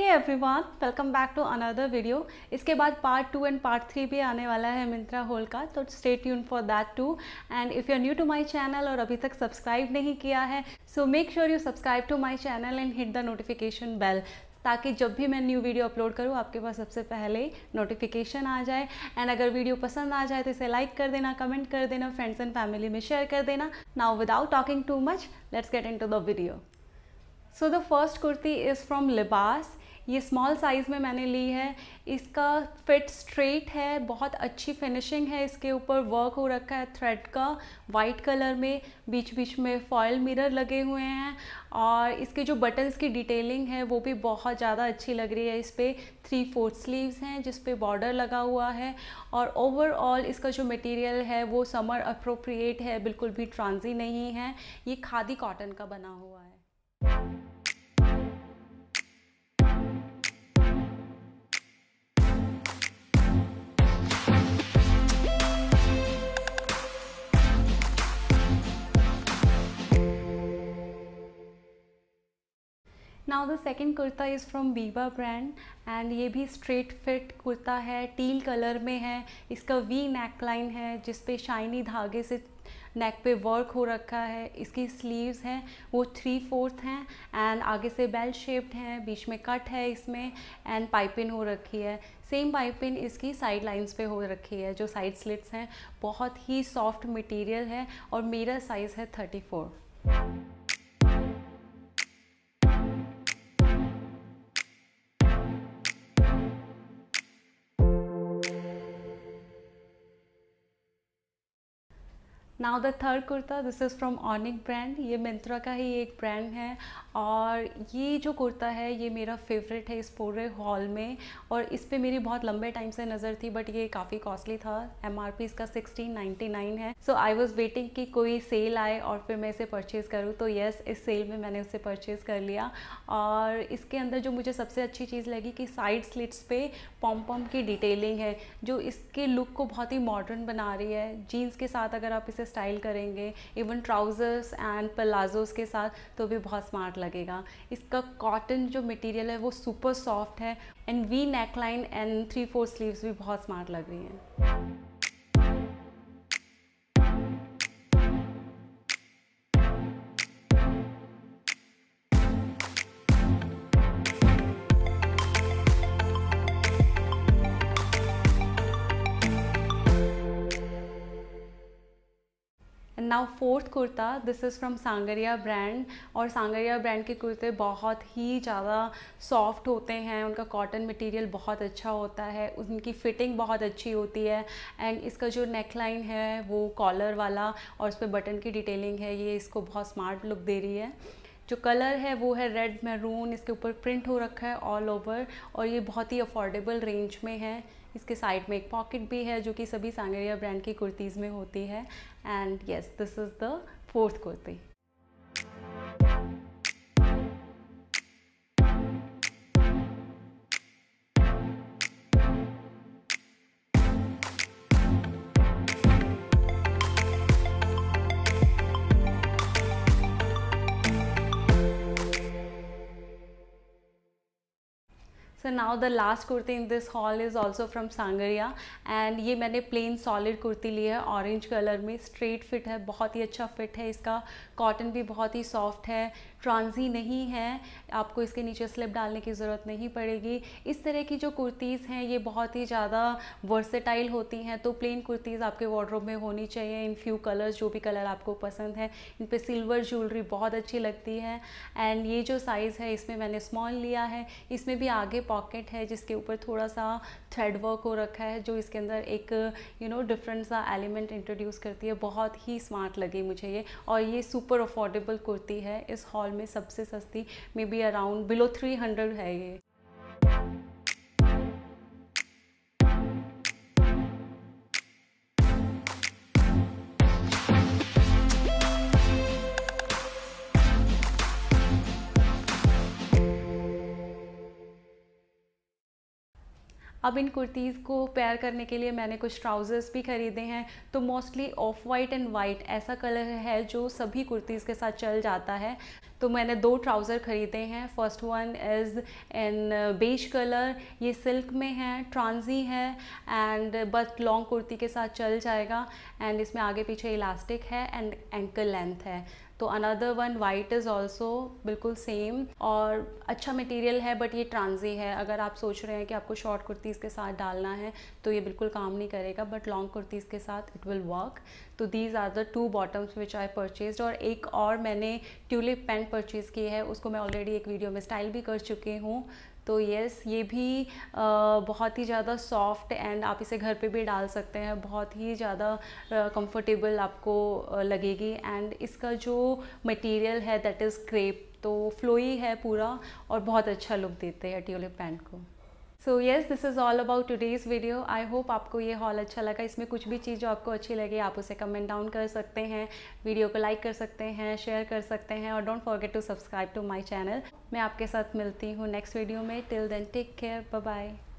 Everyone, welcome back to another video. इसके बाद part 2 and part 3 भी आने वाला है मिंत्रा होल का, तो stay tune for that too. And if you are new to my channel और अभी तक सब्सक्राइब नहीं किया है, so make sure you subscribe to my channel and hit the notification bell, ताकि जब भी मैं न्यू वीडियो अपलोड करूँ आपके पास सबसे पहले नोटिफिकेशन आ जाए। एंड अगर वीडियो पसंद आ जाए तो इसे लाइक कर देना, कमेंट कर देना, फ्रेंड्स एंड फैमिली में शेयर कर देना। Now without talking too much, let's get into the video. So the first kurti is from Libas. ये स्मॉल साइज़ में मैंने ली है। इसका फिट स्ट्रेट है, बहुत अच्छी फिनिशिंग है। इसके ऊपर वर्क हो रखा है थ्रेड का, वाइट कलर में, बीच बीच में फॉयल मिरर लगे हुए हैं। और इसके जो बटन्स की डिटेलिंग है वो भी बहुत ज़्यादा अच्छी लग रही है। इस पर 3/4 स्लीव्स हैं जिस पे बॉर्डर लगा हुआ है। और ओवरऑल इसका जो मटेरियल है वो समर अप्रोप्रिएट है, बिल्कुल भी ट्रांजी नहीं है। ये खादी कॉटन का बना हुआ है। Now the second kurta is from Biba brand and ये भी स्ट्रेट फिट कुर्ता है, टील कलर में है। इसका वी नेक लाइन है जिस पे शाइनी धागे से नेक पे वर्क हो रखा है। इसकी स्लीव्स हैं वो 3/4 हैं एंड आगे से बेल शेप्ड हैं, बीच में कट है इसमें एंड पाइपिंग हो रखी है। सेम पाइपिंग इसकी साइड लाइंस पे हो रखी है। जो साइड स्लिट्स हैं बहुत ही सॉफ्ट मटेरियल है और मेरा साइज़ है 34। Now the third kurta, this is from Anouk brand. ये मिंत्रा का ही एक ब्रांड है और ये जो कुर्ता है ये मेरा फेवरेट है इस पूरे हॉल में। और इस पे मेरी बहुत लंबे टाइम से नज़र थी, बट ये काफ़ी कॉस्टली था। MRP इसका 1699 है। सो आई वॉज वेटिंग कि कोई सेल आए और फिर मैं इसे परचेज़ करूँ, तो येस, इस सेल में मैंने उसे परचेज़ कर लिया। और इसके अंदर जो मुझे सबसे अच्छी चीज़ लगी कि साइड स्लिट्स पे पॉम पॉम की डिटेलिंग है, जो इसके लुक को बहुत ही मॉडर्न बना रही है। जीन्स के साथ अगर आप इसे स्टाइल करेंगे, इवन ट्राउज़र्स एंड प्लाजोस के साथ, तो भी बहुत स्मार्ट लगेगा। इसका कॉटन जो मटेरियल है वो सुपर सॉफ्ट है and V neck line and 3/4 sleeves भी बहुत स्मार्ट लग रही हैं। Now fourth kurta, this is from Sangria brand. और सांगरिया ब्रांड के कुर्ते बहुत ही ज़्यादा सॉफ्ट होते हैं, उनका कॉटन मटेरियल बहुत अच्छा होता है, उनकी फिटिंग बहुत अच्छी होती है। एंड इसका जो नेक लाइन है वो कॉलर वाला और उस पर बटन की डिटेलिंग है, ये इसको बहुत स्मार्ट लुक दे रही है। जो कलर है वो है रेड मैरून, इसके ऊपर प्रिंट हो रखा है ऑल ओवर और ये बहुत ही अफोर्डेबल रेंज में है। इसके साइड में एक पॉकेट भी है जो कि सभी सांगरिया ब्रांड की कुर्तीज़ में होती है। And yes, this is the fourth kurti. So now the last kurti in this haul is also from Sangria and ये मैंने प्लेन सॉलिड कुर्ती ली है ऑरेंज कलर में। स्ट्रेट फिट है, बहुत ही अच्छा फिट है इसका। कॉटन भी बहुत ही सॉफ्ट है, ट्रांजी नहीं है, आपको इसके नीचे स्लिप डालने की ज़रूरत नहीं पड़ेगी। इस तरह की जो कुर्तीज़ हैं ये बहुत ही ज़्यादा वर्सेटाइल होती हैं, तो प्लेन कुर्तीज़ आपके वार्डरोब में होनी चाहिए इन फ्यू कलर्स, जो भी कलर आपको पसंद है। इन पे सिल्वर ज्वेलरी बहुत अच्छी लगती है। एंड ये जो साइज़ है इसमें मैंने स्मॉल लिया है। इसमें भी आगे पॉकेट है जिसके ऊपर थोड़ा सा थ्रेड वर्क हो रखा है, जो इसके अंदर एक डिफरेंट सा एलिमेंट इंट्रोड्यूस करती है। बहुत ही स्मार्ट लगी मुझे ये, और ये सुपर अफोर्डेबल कुर्ती है। इस हॉल में सबसे सस्ती मे बी अराउंड बिलो 300 है ये। अब इन कुर्तीज़ को पेयर करने के लिए मैंने कुछ ट्राउज़र्स भी ख़रीदे हैं। तो mostly off white and white ऐसा कलर है जो सभी कुर्तीज़ के साथ चल जाता है। तो मैंने 2 ट्राउज़र ख़रीदे हैं। First one is in beige colour, ये सिल्क में है, ट्रांजी है एंड बस लॉन्ग कुर्ती के साथ चल जाएगा एंड इसमें आगे पीछे इलास्टिक है एंड एंकल लेंथ है। तो another one white is also बिल्कुल सेम और अच्छा मटेरियल है, बट ये ट्रांजी है। अगर आप सोच रहे हैं कि आपको शॉर्ट कुर्तीज़ के साथ डालना है तो ये बिल्कुल काम नहीं करेगा, बट लॉन्ग कुर्तीज़ के साथ इट विल वर्क। तो these are the 2 bottoms which I purchased. और एक और मैंने ट्यूलिप पैंट परचेज़ की है, उसको मैं ऑलरेडी एक वीडियो में स्टाइल भी कर चुकी हूँ। तो येस, ये भी बहुत ही ज़्यादा सॉफ्ट एंड आप इसे घर पे भी डाल सकते हैं, बहुत ही ज़्यादा कंफर्टेबल आपको लगेगी। एंड इसका जो मटेरियल है दैट इज़ क्रेप, तो फ्लोई है पूरा और बहुत अच्छा लुक देते हैं ट्यूलिप पैंट को। So yes, this is all about today's video. I hope आपको ये हॉल अच्छा लगा। इसमें कुछ भी चीज़ जो आपको अच्छी लगे आप उसे कमेंट डाउन कर सकते हैं, वीडियो को लाइक कर सकते हैं, शेयर कर सकते हैं और don't forget to subscribe to my channel. मैं आपके साथ मिलती हूँ नेक्स्ट वीडियो में। Till then take care, bye bye.